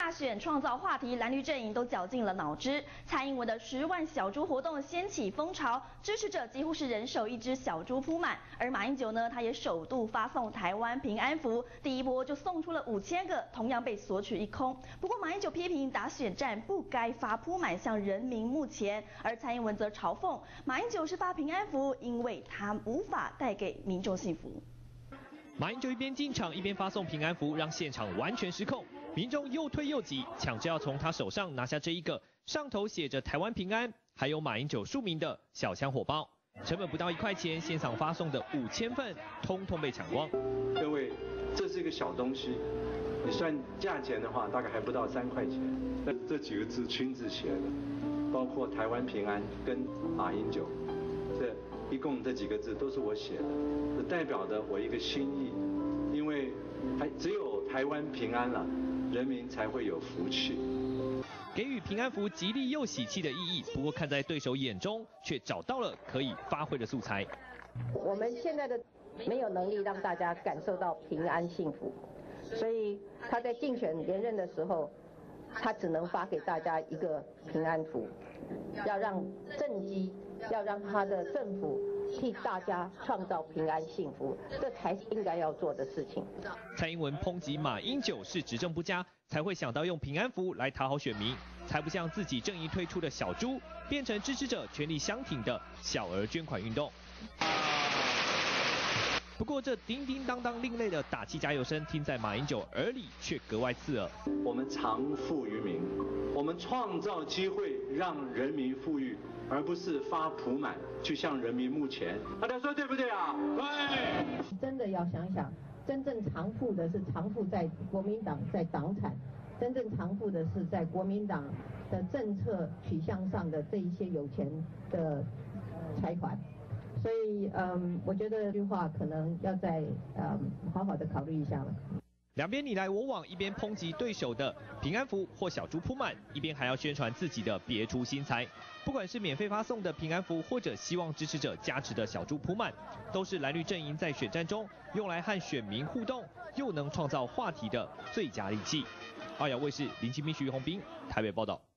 大选创造话题，蓝绿阵营都绞尽了脑汁。蔡英文的10万小猪活动掀起风潮，支持者几乎是人手一只小猪铺满。而马英九呢，他也首度发送台湾平安符，第一波就送出了5000个，同样被索取一空。不过马英九批评打选战不该发铺满向人民募钱，而蔡英文则嘲讽马英九是发平安符，因为他无法带给民众幸福。 马英九一边进场一边发送平安符，让现场完全失控，民众又推又挤，抢着要从他手上拿下这一个上头写着台湾平安，还有马英九署名的小枪火包，成本不到1块钱，现场发送的5000份，通通被抢光。 各位，这是一个小东西，你算价钱的话，大概还不到3块钱。这几个字亲自写的，包括台湾平安跟马英九，一共这几个字都是我写的，这代表的我一个心意，因为只有台湾平安了，人民才会有福气。 给予平安符吉利又喜气的意义，不过看在对手眼中，却找到了可以发挥的素材。 我们现在的没有能力让大家感受到平安幸福，所以他在竞选连任的时候，他只能发给大家一个平安符，要让政绩。要让他的政府替大家创造平安幸福，这才是应该要做的事情。 蔡英文抨击马英九是执政不佳，才会想到用平安符来讨好选民，才不像自己正义推出的小猪，变成支持者全力相挺的小额捐款运动。不过这叮叮当当另类的打气加油声，听在马英九耳里却格外刺耳。 我们常富于民，我们创造机会让人民富裕，而不是发普满去向人民募钱。大家说对不对啊？对。 真的要想想，真正偿付的是偿付在国民党在党产，真正偿付的是在国民党的政策取向上的这一些有钱的财团。所以，我觉得这句话可能要再好好的考虑一下了。 两边你来我往，一边抨击对手的平安符或小猪铺满，一边还要宣传自己的别出心裁。不管是免费发送的平安符，或者希望支持者加持的小猪铺满，都是蓝绿阵营在选战中用来和选民互动，又能创造话题的最佳利器。2亚卫视林清斌、徐宏斌台北报道。